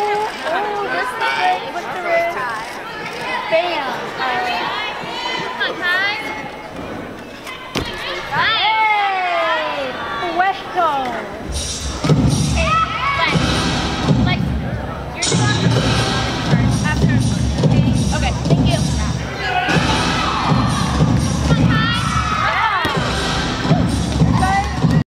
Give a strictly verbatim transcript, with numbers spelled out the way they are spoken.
oh, this is it with the wrist. Bam. All right.